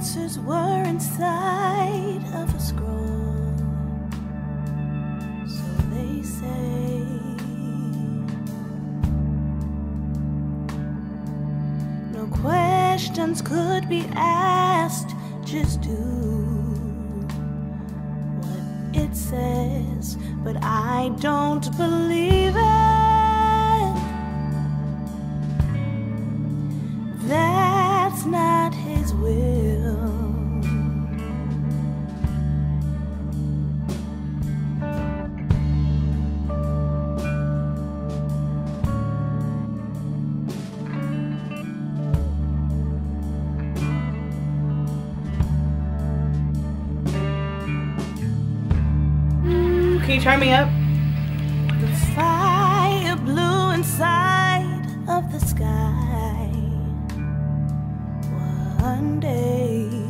answers were inside of a scroll, so they say. No questions could be asked, just do what it says. But I don't believe it. That's not his will. Can you turn me up? The fire blew inside of the sky one day.